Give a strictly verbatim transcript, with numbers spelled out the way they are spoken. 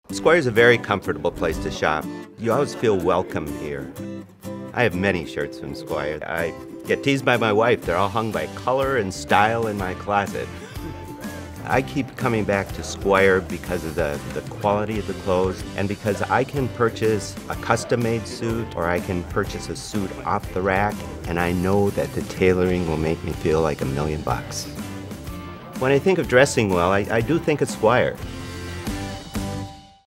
Squire is a very comfortable place to shop. You always feel welcome here. I have many shirts from Squire. I get teased by my wife. They're all hung by color and style in my closet. I keep coming back to Squire because of the, the quality of the clothes and because I can purchase a custom-made suit or I can purchase a suit off the rack and I know that the tailoring will make me feel like a million bucks. When I think of dressing well, I, I do think of Squire.